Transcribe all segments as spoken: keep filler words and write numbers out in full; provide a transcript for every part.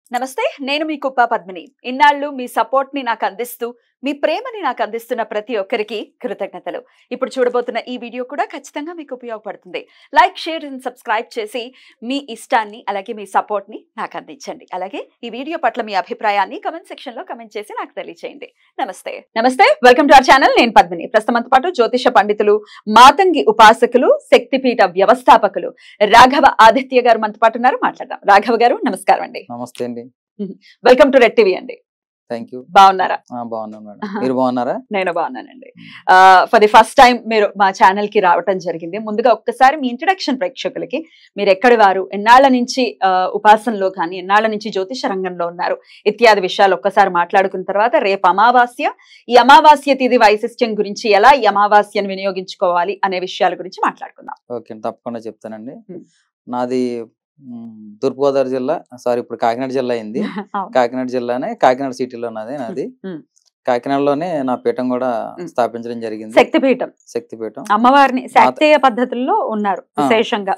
నమస్తే, నేను మీ కుప్ప పద్మిని. ఇన్నాళ్ళు మీ సపోర్ట్ ని నాకు అందిస్తూ మీ ప్రేమని నాకు అందిస్తున్న ప్రతి ఒక్కరికి కృతజ్ఞతలు. ఇప్పుడు చూడబోతున్న ఈ వీడియో కూడా ఖచ్చితంగా మీకు ఉపయోగపడుతుంది. లైక్, షేర్ అండ్ సబ్స్క్రైబ్ చేసి మీ ఇష్టాన్ని అలాగే మీ సపోర్ట్ ని నాకు అందించండి. అలాగే ఈ వీడియో పట్ల మీ అభిప్రాయాన్ని కమెంట్ సెక్షన్ లో కమెంట్ చేసి నాకు తెలియజేయండి. నమస్తే నమస్తే వెల్కమ్ టు అవర్ ఛానల్. నేను పద్మిని. ప్రస్తుతంతో పాటు జ్యోతిష పండితులు, మాతంగి ఉపాసకులు, శక్తిపీఠ వ్యవస్థాపకులు రాఘవ ఆదిత్య గారు మనతో పాటు ఉన్నారు. మాట్లాడదాం. రాఘవ గారు నమస్కారం అండి. నమస్తే అండి. వెల్కమ్ టు రెడ్ టీవీ అండి. Thank you. బాగున్నారా? బాగున్నాను మేడం. మీరు బాగున్నారా? నేను బాగున్నానండి. ఫర్ ది ఫస్ట్ టైం మీరు మా ఛానల్ కి రావటం జరిగింది. ముందుగా ఒక్కసారి మీ ఇంట్రడక్షన్ ప్రేక్షకులకి, మీరు ఎక్కడి వారు, ఎన్నాళ్ళ నుంచి ఉపాసనలో కానీ ఎన్నాళ్ళ నుంచి జ్యోతిష రంగంలో ఉన్నారు ఇత్యాది విషయాలు ఒక్కసారి మాట్లాడుకున్న తర్వాత రేపు అమావాస్య, ఈ అమావాస్య తిథి వైశిష్ట్యం గురించి, ఎలా ఈ అమావాస్యను వినియోగించుకోవాలి అనే విషయాల గురించి మాట్లాడుకుందాం. ఓకే, తప్పకుండా చెప్తానండి. నాది తూర్పుగోదావరి జిల్లా, సారీ ఇప్పుడు కాకినాడ జిల్లా అయింది. కాకినాడ జిల్లానే, కాకినాడ సిటీలో నాది నాది కాకినాడలోనే నా పీఠం కూడా స్థాపించడం జరిగింది. శక్తిపీఠం. శక్తిపీఠం అమ్మవారిని శాక్తేయ పద్ధతుల్లో ఉన్నారు విశేషంగా.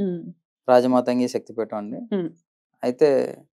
రాజమాతంగి శక్తిపీఠం అండి. అయితే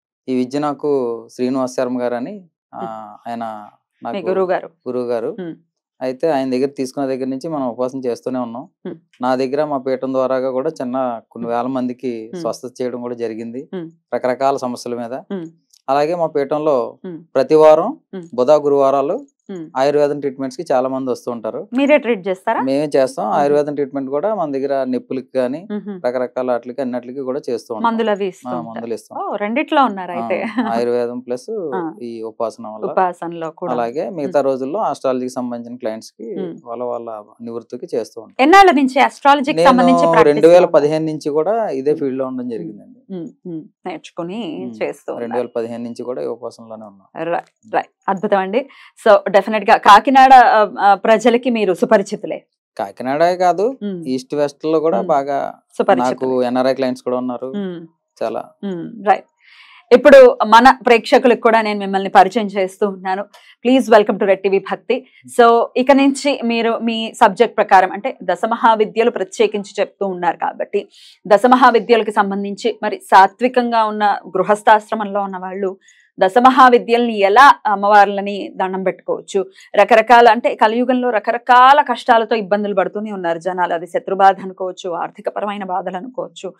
ఈ విద్య నాకు శ్రీనివాస్ శర్మ గారు అని ఆయన నాకు గురువు గారు గురువు గారు అయితే ఆయన దగ్గర తీసుకున్న దగ్గర నుంచి మనం ఉపాసన చేస్తూనే ఉన్నాం. నా దగ్గర మా పీఠం ద్వారాగా కూడా చిన్న కొన్ని వేల మందికి స్వస్థత చేయడం కూడా జరిగింది రకరకాల సమస్యల మీద. అలాగే మా పీఠంలో ప్రతి వారం బుధ గురువారాలు ఆయుర్వేదం ట్రీట్మెంట్స్ కి చాలా మంది వస్తూ ఉంటారు. మీరే ట్రీట్ చేస్తారా? మేమే చేస్తాం. ఆయుర్వేదం ట్రీట్మెంట్ కూడా మన దగ్గర నొప్పులకి కానీ రకరకాల వాటికి అన్నిటికి కూడా చేస్తూ ఉంటాం. మందులు ఇస్తాం. రెండిట్లో ఉన్నారు అయితే. ఆయుర్వేదం ప్లస్ ఈ ఉపాసన వల్ల. ఉపాసనలో కూడా అలాగే మిగతా రోజుల్లో ఆస్ట్రాలజీకి సంబంధించిన క్లయింట్స్ కి వాళ్ళ వాళ్ళ నివృత్తికి చేస్తూ ఉంటాం. ఎన్నాళ్ళ నుంచి ఆస్ట్రాలజీకి సంబంధించి? రెండు వేల పదిహేను నుంచి కూడా ఇదే ఫీల్డ్ లో ఉండడం జరిగిందండి. నేర్చుకుని చేస్తూ రెండు వేల పదిహేను నుంచి కూడా ఈ ఉపాసనలోనే ఉన్నాం. రైట్, అద్భుతం అండి. సో డెఫినెట్ గా కాకినాడ ప్రజలకి మీరు సుపరిచితులే. కాకినాడ కాదు, ఈస్ట్ వెస్ట్ లో కూడా బాగా నాకు ఎన్ఆర్ఐ క్లయింట్స్ కూడా ఉన్నారు చాలా. రైట్, ఇప్పుడు మన ప్రేక్షకులకు కూడా నేను మిమ్మల్ని పరిచయం చేస్తూ ఉన్నాను. Please welcome to red TV భక్తి. సో ఇక నుంచి మీరు మీ సబ్జెక్ట్ ప్రకారం, అంటే దశమహావిద్యలు ప్రత్యేకించి చెప్తూ ఉన్నారు కాబట్టి, దశమహావిద్యలకు సంబంధించి మరి సాత్వికంగా ఉన్న గృహస్థాశ్రమంలో ఉన్న వాళ్ళు దశమహావిద్యల్ని ఎలా అమ్మవార్లని దండం పెట్టుకోవచ్చు, రకరకాల, అంటే కలియుగంలో రకరకాల కష్టాలతో ఇబ్బందులు పడుతూనే ఉన్నారు జనాలు. అది శత్రుబాధ అనుకోవచ్చు, ఆర్థిక పరమైన బాధలు అనుకోవచ్చు,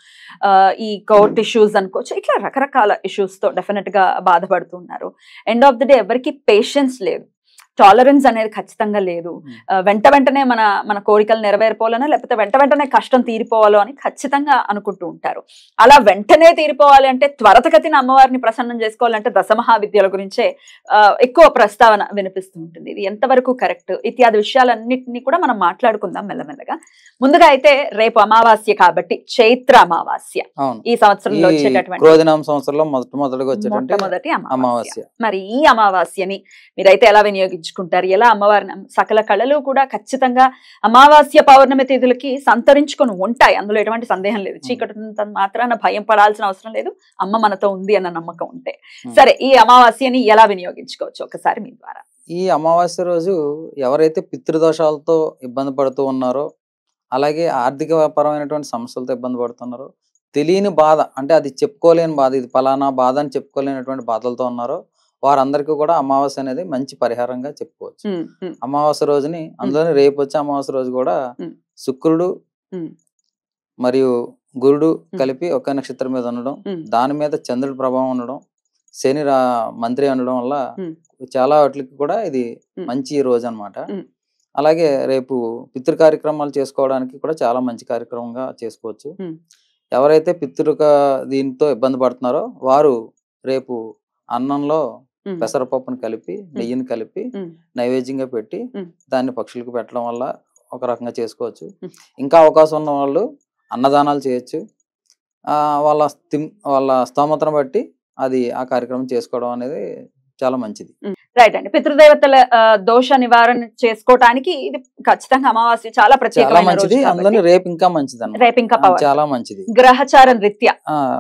ఈ కోర్ట్ ఇష్యూస్ అనుకోవచ్చు, ఇట్లా రకరకాల ఇష్యూస్ తో డెఫినెట్ గా బాధపడుతున్నారు. ఎండ్ ఆఫ్ ది డే ఎవరికి పేషెన్స్ లేదు, టాలరెన్స్ అనేది ఖచ్చితంగా లేదు. వెంట వెంటనే మన మన కోరికలు నెరవేరిపోవాలనో లేకపోతే వెంట వెంటనే కష్టం తీరిపోవాలో అని ఖచ్చితంగా అనుకుంటూ ఉంటారు. అలా వెంటనే తీరిపోవాలి అంటే, త్వరతగతిన అమ్మవారిని ప్రసన్నం చేసుకోవాలంటే దశమహావిద్యల గురించే ఎక్కువ ప్రస్తావన వినిపిస్తూ ఉంటుంది. ఇది ఎంతవరకు కరెక్ట్ ఇత్యాది విషయాలన్నింటినీ కూడా మనం మాట్లాడుకుందాం మెల్లమెల్లగా. ముందుగా అయితే రేపు అమావాస్య కాబట్టి, చైత్ర అమావాస్య ఈ సంవత్సరంలో వచ్చేటటువంటి సంవత్సరంలో మొట్టమొదటిగా మొట్టమొదటి అమావాస్య. మరి ఈ అమావాస్యని మీరైతే ఎలా వినియోగించు కుంటారు, ఎలా అమ్మవారిని? సకల కళలు కూడా ఖచ్చితంగా అమావాస్య పౌర్ణమి తిథులకి సంతరించుకొని ఉంటాయి, అందులో ఎటువంటి సందేహం లేదు. చీకటి మాత్రాన భయం పడాల్సిన అవసరం లేదు, అమ్మ మనతో ఉంది అన్న నమ్మకం ఉంటే. సరే, ఈ అమావాస్యని ఎలా వినియోగించుకోవచ్చు ఒకసారి మీ ద్వారా? ఈ అమావాస్య రోజు ఎవరైతే పితృదోషాలతో ఇబ్బంది పడుతూ ఉన్నారో, అలాగే ఆర్థిక పరమైనటువంటి సమస్యలతో ఇబ్బంది పడుతున్నారో, తెలియని బాధ, అంటే అది చెప్పుకోలేని బాధ, ఇది ఫలానా బాధ అని చెప్పుకోలేనటువంటి బాధలతో ఉన్నారో వారందరికీ కూడా అమావాస్య అనేది మంచి పరిహారంగా చెప్పుకోవచ్చు. అమావాస్య రోజుని, అందులోనే రేపు వచ్చే అమావాస్య రోజు కూడా శుక్రుడు మరియు గురుడు కలిపి ఒకే నక్షత్రం మీద ఉండడం, దాని మీద చంద్రుడి ప్రభావం ఉండడం, శని రా మంత్రి ఉండడం వల్ల చాలా వాటికి కూడా ఇది మంచి రోజు అన్నమాట. అలాగే రేపు పితృ కార్యక్రమాలు చేసుకోవడానికి కూడా చాలా మంచి కార్యక్రమంగా చేసుకోవచ్చు. ఎవరైతే పితృక దీంతో ఇబ్బంది పడుతున్నారో వారు రేపు అన్నంలో పెసరపప్పును కలిపి నెయ్యిని కలిపి నైవేద్యంగా పెట్టి దాన్ని పక్షులకు పెట్టడం వల్ల ఒక రకంగా చేసుకోవచ్చు. ఇంకా అవకాశం ఉన్న వాళ్ళు అన్నదానాలు చేయొచ్చు. ఆ వాళ్ళ వాళ్ళ స్తోమతను బట్టి అది ఆ కార్యక్రమం చేసుకోవడం అనేది చాలా మంచిది. రైట్ అండి. పితృదేవతల దోష నివారణ చేసుకోవడానికి ఇది ఖచ్చితంగా అమావాస్య చాలా ప్రత్యేకమైన రోజు. అందులో రేపు ఇంకా మంచిది అన్నమాట. రేపు ఇంకా చాలా మంచిది. గ్రహచారం రీత్యా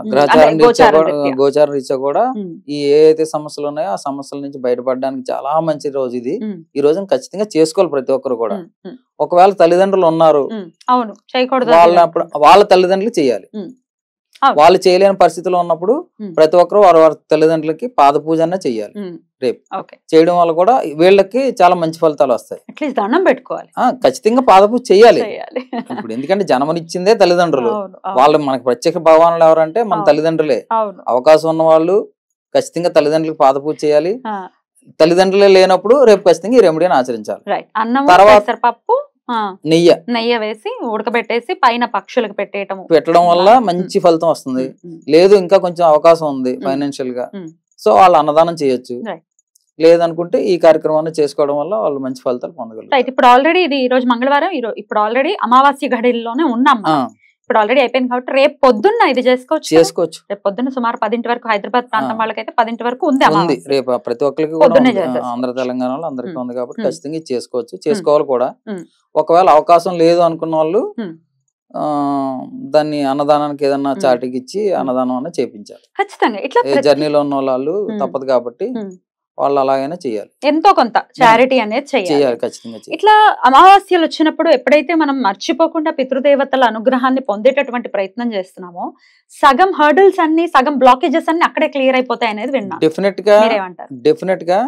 గోచారం రీత్యా కూడా ఈ ఏదైతే సమస్యలు ఉన్నాయో ఆ సమస్యల నుంచి బయటపడడానికి చాలా మంచి రోజు ఇది. ఈ రోజున ఖచ్చితంగా చేసుకోవాలి ప్రతి ఒక్కరు కూడా. ఒకవేళ తల్లిదండ్రులు ఉన్నారు, అవును చేయకూడదు, వాళ్ళ వాళ్ళ తల్లిదండ్రులు చేయాలి. వాళ్ళు చేయలేని పరిస్థితిలో ఉన్నప్పుడు ప్రతి ఒక్కరు వారి వారి తల్లిదండ్రులకి పాద పూజ అన్న చెయ్యాలి రేపు. చేయడం వల్ల కూడా వీళ్ళకి చాలా మంచి ఫలితాలు వస్తాయి. దండం పెట్టుకోవాలి, ఖచ్చితంగా పాద పూజ చెయ్యాలి. ఇప్పుడు ఎందుకంటే జన్మనిచ్చిందే తల్లిదండ్రులు, వాళ్ళు మనకి ప్రత్యేక భగవానులు ఎవరంటే మన తల్లిదండ్రులే. అవకాశం ఉన్న వాళ్ళు ఖచ్చితంగా తల్లిదండ్రులకు పాద పూజ చేయాలి. తల్లిదండ్రులే లేనప్పుడు రేపు ఖచ్చితంగా ఈ రెమెడీని ఆచరించాలి. తర్వాత పప్పు నెయ్యి నెయ్యి వేసి ఉడకబెట్టేసి పైన పక్షులకు పెట్టేయటం పెట్టడం వల్ల మంచి ఫలితం వస్తుంది. లేదు ఇంకా కొంచెం అవకాశం ఉంది ఫైనాన్షియల్ గా, సో వాళ్ళు అన్నదానం చేయొచ్చు. లేదనుకుంటే ఈ కార్యక్రమాన్ని చేసుకోవడం వల్ల వాళ్ళు మంచి ఫలితాలు పొందగలరు. ఇప్పుడు ఆల్రెడీ ఇది ఈ రోజు మంగళవారం, ఇప్పుడు ఆల్రెడీ అమావాస్య ఘడిలోనే ఉన్నాం. ఇప్పుడు ఆల్రెడీ అయిపోయింది కాబట్టి రేపు పొద్దున్న ఇది చేసుకోవచ్చు చేసుకోవచ్చు రేపు పొద్దున్న సుమారు పదింటి వరకు హైదరాబాద్ ప్రాంతం వాళ్ళకైతే పదింటి వరకు ఉంది ఉంది రేపు ప్రతి ఒక్కరికి ఆంధ్ర తెలంగాణలో అందరికీ ఉంది కాబట్టి ఖచ్చితంగా చేసుకోవచ్చు, చేసుకోవాలి కూడా. ఒకవేళ అవకాశం లేదు అనుకున్న వాళ్ళు ఆ దాన్ని అన్నదానానికి ఏదన్నా చాటికి ఇచ్చి అన్నదానం అన్న చేపించాలి ఖచ్చితంగా. ఇట్లా జర్నీలో ఉన్న వాళ్ళు తప్పదు కాబట్టి వాళ్ళు అలాగైనా చేయాలి, ఎంతో కొంత చారిటీ అనేది చేయాలి ఖచ్చితంగా. ఇట్లా అమావాస్యలు వచ్చినప్పుడు ఎప్పుడైతే మనం మర్చిపోకుండా పితృదేవతల అనుగ్రహాన్ని పొందేటటువంటి ప్రయత్నం చేస్తున్నామో సగం హర్డిల్స్ అన్ని సగం బ్లాకేజెస్ అన్ని అక్కడే క్లియర్ అయిపోతాయి అనేది విన్నా. డెఫినెట్ గా డెఫినెట్ గా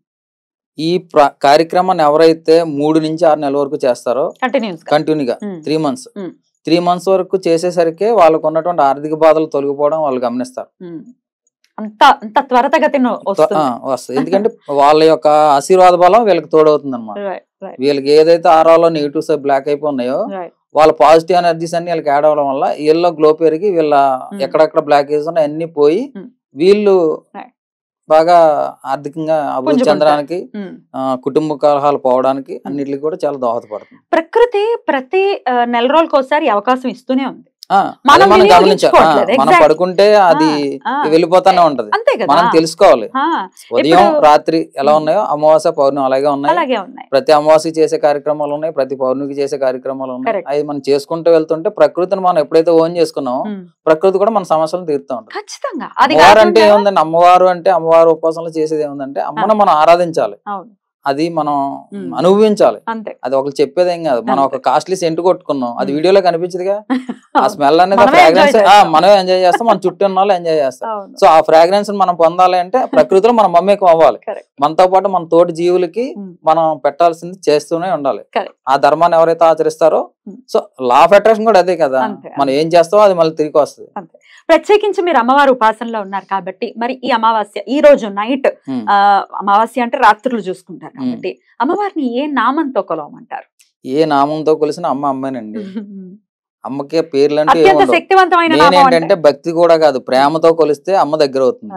ఈ కార్యక్రమాన్ని ఎవరైతే మూడు నుంచి ఆరు నెలల వరకు చేస్తారో కంటిన్యూగా త్రీ మంత్స్ త్రీ మంత్స్ వరకు చేసేసరికి వాళ్ళకు ఉన్నటువంటి ఆర్థిక బాధలు తొలగిపోవడం వాళ్ళు గమనిస్తారు. అంత అంత త్వరతగతిన వస్తుంది, ఎందుకంటే వాళ్ళ యొక్క ఆశీర్వాద బలం వీళ్ళకి తోడవుతుంది అనమాట. వీళ్ళకి ఏదైతే ఆరాలో నెగిటివ్స్ బ్లాక్ అయిపోయినాయో వాళ్ళ పాజిటివ్ ఎనర్జీస్ అన్ని వీళ్ళకి యాడ్ అవడం వల్ల వీళ్ళ గ్లో పెరిగి వీళ్ళ ఎక్కడెక్కడ బ్లాకేజ్ ఉన్నాయి అన్ని పోయి వీళ్ళు బాగా ఆర్థికంగా అభివృద్ధి చెందడానికి, కుటుంబ కలహాలు పోవడానికి అన్నిటికి కూడా చాలా దోహదపడుతుంది. ప్రకృతి ప్రతి నెల రోజులకు ఒకసారి అవకాశం ఇస్తూనే ఉంది. మనం గమనించాలి, మనం పడుకుంటే అది వెళ్ళిపోతానే ఉంటది, మనం తెలుసుకోవాలి. ఉదయం రాత్రి ఎలా ఉన్నాయో అమావాస్య పౌర్ణమి అలాగే ఉన్నాయి. ప్రతి అమావాస్య చేసే కార్యక్రమాలు ఉన్నాయి, ప్రతి పౌర్ణమికి చేసే కార్యక్రమాలు ఉన్నాయి. అవి మనం చేసుకుంటూ వెళ్తుంటే ప్రకృతిని మనం ఎప్పుడైతే ఓన్ చేసుకున్నామో ప్రకృతి కూడా మన సమస్యలను తీరుతూ ఉంటుంది. అమ్మవారు అంటే ఏముందండి, అమ్మవారు అంటే అమ్మవారు ఉపాసనలు చేసేది ఏముందంటే అమ్మను మనం ఆరాధించాలి, అది మనం అనుభవించాలి. అది ఒకరు చెప్పేది ఏం కాదు. మనం ఒక కాస్ట్లీ సెంట్ కొట్టుకున్నాం, అది వీడియోలో కనిపించదుగా, ఆ స్మెల్ అనేది ఫ్రాగ్రెన్స్ మనం ఎంజాయ్ చేస్తాం, మన చుట్టూ ఉన్న వాళ్ళు ఎంజాయ్ చేస్తాం. సో ఆ ఫ్రాగ్రెన్స్ మనం పొందాలి అంటే ప్రకృతిలో మనం మమ్మకం అవ్వాలి. మనతో పాటు మన తోటి జీవులకి మనం పెట్టాల్సింది చేస్తూనే ఉండాలి. ఆ ధర్మాన్ని ఎవరైతే ఆచరిస్తారో, సో లా ఆఫ్ అట్రాక్షన్ కూడా అదే కదా, మనం ఏం చేస్తామో అది మళ్ళీ తిరిగి వస్తుంది. ప్రత్యేకించి మీరు అమ్మవారు ఉపాసనలో ఉన్నారు కాబట్టి మరి ఈ అమావాస్య ఈ రోజు నైట్ అమావాస్య అంటే రాత్రులు చూసుకుంటారు కాబట్టి అమ్మవారిని ఏ నామంతో కొలవమంటారు? ఏ నామంతో కొలిసిన అమ్మ అమ్మేనండి. అమ్మకే పేర్లు అంటే శక్తివంతమైన భక్తి కూడా కాదు, ప్రేమతో కొలిస్తే అమ్మ దగ్గర అవుతుంది.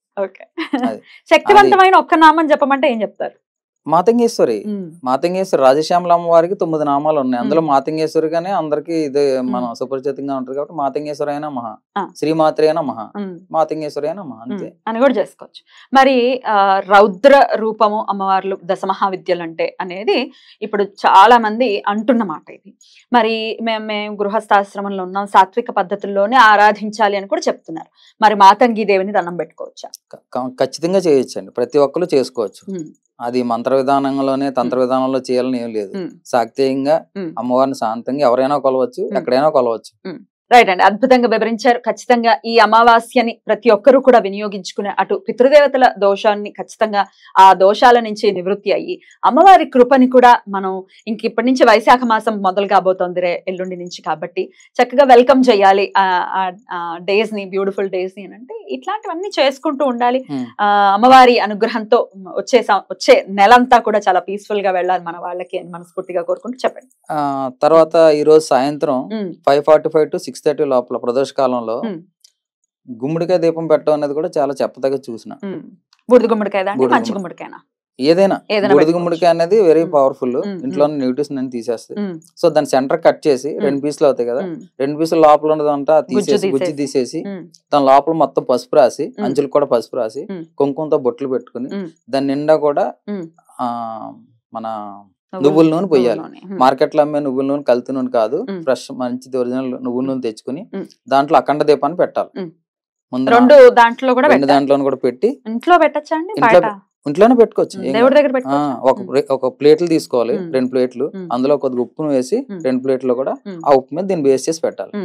శక్తివంతమైన ఒక్క నామం చెప్పమంటే ఏం చెప్తారు? మాతంగేశ్వరి. మాతంగేశ్వరి రాజశ్యామల అమ్మవారికి తొమ్మిది నామాలు ఉన్నాయి, అందులో మాతంగేశ్వరి గానే అందరికి ఇదే మనం సుపరిచితంగా ఉంటది కాబట్టి మాతంగేశ్వరి అయినా మహా, శ్రీమాత్రి అయినా మహా, మాతంగేశ్వరి అయినా మహా అంతే అని కూడా చేసుకోవచ్చు. మరి ఆ రౌద్ర రూపము అమ్మవార్లు దశమహావిద్యలు అంటే అనేది ఇప్పుడు చాలా మంది అంటున్న మాట. ఇది మరి మేము మేము గృహస్థాశ్రమంలో ఉన్నాం, సాత్విక పద్ధతుల్లోనే ఆరాధించాలి అని కూడా చెప్తున్నారు. మరి మాతంగి దేవిని దండం పెట్టుకోవచ్చా? ఖచ్చితంగా చేయొచ్చండి, ప్రతి ఒక్కరు చేసుకోవచ్చు. అది మంత్ర విధానంలోనే తంత్ర విధానంలో చేయాలని ఏం లేదు. శాక్తేయంగా అమ్మవారిని శాంతంగా ఎవరైనా కొలవచ్చు, ఎక్కడైనా కొలవచ్చు. రైట్ అండి, అద్భుతంగా వివరించారు. ఖచ్చితంగా ఈ అమావాస్యని ప్రతి ఒక్కరూ కూడా వినియోగించుకునే అటు పితృదేవతల దోషాన్ని ఖచ్చితంగా ఆ దోషాల నుంచి నివృత్తి అయ్యి అమ్మవారి కృపని కూడా మనం ఇంక ఇప్పటి నుంచి వైశాఖ మాసం మొదలు కాబోతోంది రే ఎల్లుండి నుంచి, కాబట్టి చక్కగా వెల్కమ్ చేయాలి ఆ డేస్ ని, బ్యూటిఫుల్ డేస్ ని అంటే ఇట్లాంటివన్నీ చేసుకుంటూ ఉండాలి. ఆ అమ్మవారి అనుగ్రహంతో వచ్చే వచ్చే నెలంతా కూడా చాలా పీస్ఫుల్ గా వెళ్ళాలి మన వాళ్ళకి అని మనస్ఫూర్తిగా కోరుకుంటూ చెప్పండి. ఆ తర్వాత ఈ రోజు సాయంత్రం five forty five to six thirty లోపల ప్రదోష కాలంలో గుమ్మడికాయ దీపం పెట్టడం అనేది కూడా చాలా చెప్పదగ్గ చూసిన. బూడిద గుమ్మడికాయ మంచి గుమ్మడికాయనా ఏదైనా బూడిద గుమ్మడికాయ అనేది వెరీ పవర్ఫుల్, ఇంట్లో నెగిటివ్స్ నేను తీసేస్తాయి. సో దాని సెంటర్ కట్ చేసి రెండు పీసులు అవుతాయి కదా, రెండు పీసులు లోపల ఉన్నదంతా తీసేసి గుజ్జి తీసేసి దాని లోపల మొత్తం పసుపు రాసి, అంచులకు కూడా పసుపు రాసి, కుంకుమతో బొట్లు పెట్టుకుని దాని నిండా కూడా ఆ మన నువ్వుల నూనె పోయాలి. మార్కెట్ లో అమ్మే నువ్వుల నూనె కల్తీ నూనె కాదు, ఫ్రెష్ మంచి ఒరిజినల్ నువ్వుల నూనె తెచ్చుకుని దాంట్లో అఖండ దీపాన్ని పెట్టాలి. ముందు రెండు దాంట్లో కూడా రెండు దాంట్లో కూడా పెట్టి ఇంట్లో పెట్టచ్చా అండి? ఇంట్లోనే పెట్టుకోవచ్చు. ఒక ఒక ప్లేట్లు తీసుకోవాలి, రెండు ప్లేట్లు, అందులో కొద్దిగా ఉప్పును వేసి రెండు ప్లేట్లు కూడా ఆ ఉప్పు మీద దీన్ని బేస్ చేసి పెట్టాలి.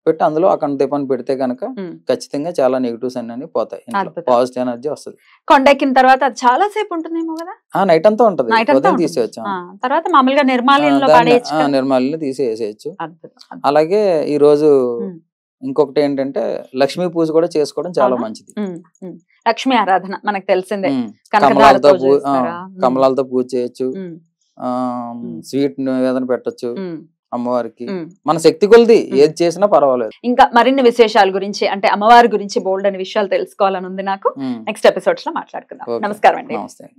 పెట్టి అందులో అక్కడ దీపాన్ని పెడితే కనుక ఉమ్. ఖచ్చితంగా చాలా నెగిటివ్స్ అన్ని పోతాయి, అద్భుతం. పాజిటివ్ ఎనర్జీ వస్తుంది. కొండెక్కిన తర్వాత అది చాలా సేపు ఉంటుందేమో కదా, ఆ నైట్ అంతా ఉంటది, నైట్ అంతా ఉదయం ఉంటుంది. తీసేయచ్చు. ఆ, తర్వాత మామూలుగా నిర్మాల్యంలో దాన్ని పడేయచ్చు కదా? నిర్మాల్యం తీసేసేయచ్చు. అద్భుతం, అద్భుతం. అలాగే ఈ రోజు ఉమ్. ఇంకొకటి ఏంటంటే లక్ష్మీ పూజ కూడా చేసుకోవడం చాలా అవునా? మంచిది. ఉమ్, ఉమ్. లక్ష్మీ ఆరాధన మనకు తెలిసిందే, ఉమ్. కనకదారతో కమలాలతో పూ- ఆ, చేస్తారా? ఉమ్, కమలాలతో పూజ చేయొచ్చు, ఉమ్, ఆ స్వీట్ నివేదన పెట్టొచ్చు ఉమ్, అమ్మవారికి. ఉమ్. మన శక్తి కొలిది ఉమ్. ఏది చేసినా పర్వాలేదు. ఇంకా మరిన్ని విశేషాల గురించి అంటే అమ్మవారి గురించి బోల్డ్ అని విషయాలు తెలుసుకోవాలని ఉంది నాకు. ఉమ్. నెక్స్ట్ ఎపిసోడ్స్ లో మాట్లాడుకుందాం. ఓకే. నమస్కారం అండి. నమస్తే.